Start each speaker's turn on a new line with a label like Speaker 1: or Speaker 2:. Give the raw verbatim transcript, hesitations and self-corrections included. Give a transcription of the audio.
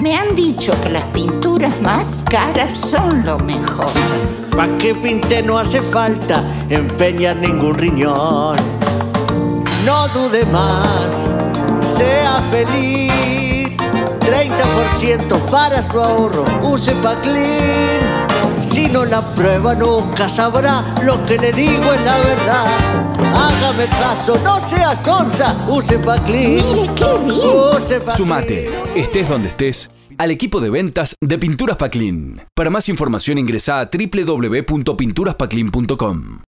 Speaker 1: Me han dicho que las pinturas más caras son lo mejor.
Speaker 2: Pa' que pinte no hace falta empeñar ningún riñón. No dude más, sea feliz. treinta por ciento para su ahorro, use Paclin. Si no la prueba nunca sabrá, lo que le digo es la verdad. Hágame caso, no sea sonsa, use Paclin.
Speaker 1: Mire qué bien.
Speaker 2: Use Paclin.
Speaker 3: Sumate, estés donde estés, al equipo de ventas de Pinturas Paclin. Para más información ingresa a doble u doble u doble u punto pinturas paclin punto com.